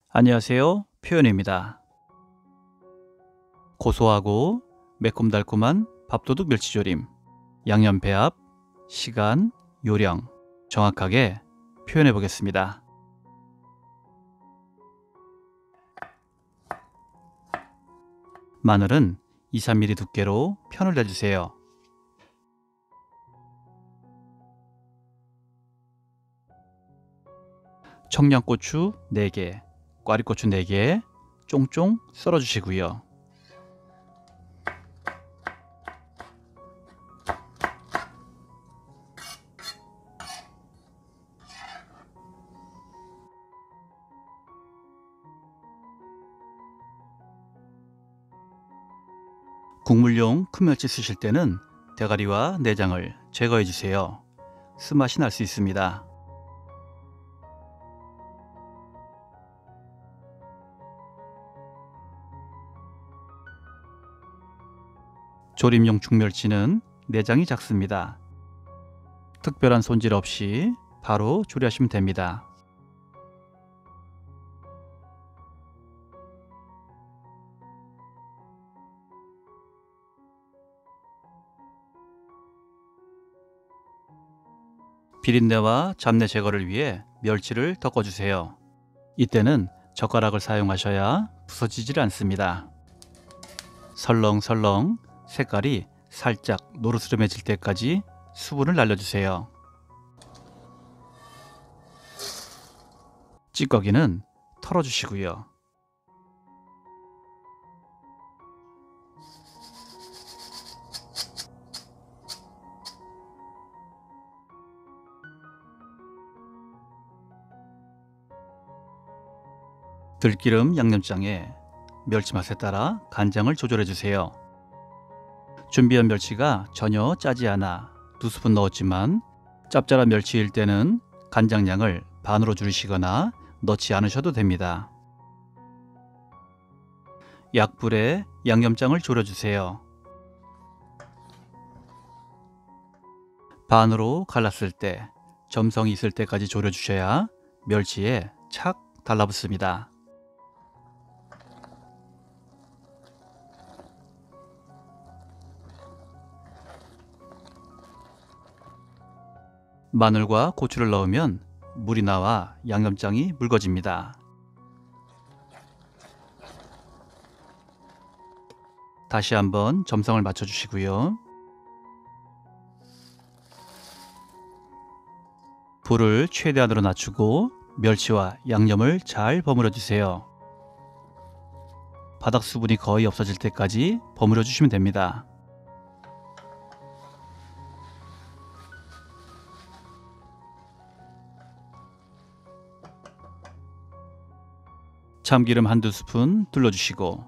안녕하세요. 표현입니다. 고소하고 매콤달콤한 밥도둑 멸치조림, 양념 배합, 시간, 요령 정확하게 표현해 보겠습니다. 마늘은 2-3mm 두께로 편을 내주세요. 청양고추 4개, 꽈리고추 4개 쫑쫑 썰어 주시고요. 국물용 큰 멸치 쓰실 때는 대가리와 내장을 제거해 주세요. 쓴맛이 날 수 있습니다. 조림용 중멸치는 내장이 작습니다. 특별한 손질 없이 바로 조리하시면 됩니다. 비린내와 잡내 제거를 위해 멸치를 덮어주세요. 이때는 젓가락을 사용하셔야 부서지질 않습니다. 설렁설렁 색깔이 살짝 노르스름해질 때까지 수분을 날려주세요. 찌꺼기는 털어주시고요. 들기름 양념장에 멸치 맛에 따라 간장을 조절해 주세요. 준비한 멸치가 전혀 짜지 않아 2스푼 넣었지만 짭짤한 멸치일 때는 간장량을 반으로 줄이시거나 넣지 않으셔도 됩니다. 약불에 양념장을 졸여주세요. 반으로 갈랐을 때 점성이 있을 때까지 졸여주셔야 멸치에 착 달라붙습니다. 마늘과 고추를 넣으면 물이 나와 양념장이 묽어집니다. 다시 한번 점성을 맞춰 주시고요. 불을 최대한으로 낮추고 멸치와 양념을 잘 버무려 주세요. 바닥 수분이 거의 없어질 때까지 버무려 주시면 됩니다. 참기름 1-2스푼 둘러주시고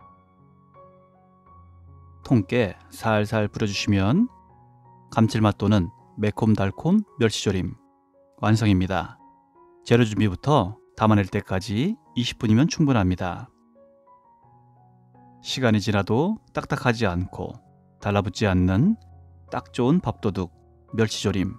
통깨 살살 뿌려주시면 감칠맛 도는 매콤달콤 멸치조림 완성입니다. 재료 준비부터 담아낼 때까지 20분이면 충분합니다. 시간이 지나도 딱딱하지 않고 달라붙지 않는 딱 좋은 밥도둑 멸치조림.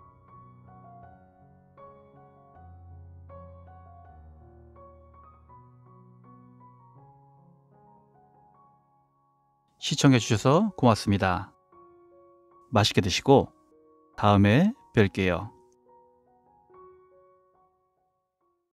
시청해 주셔서 고맙습니다. 맛있게 드시고 다음에 뵐게요.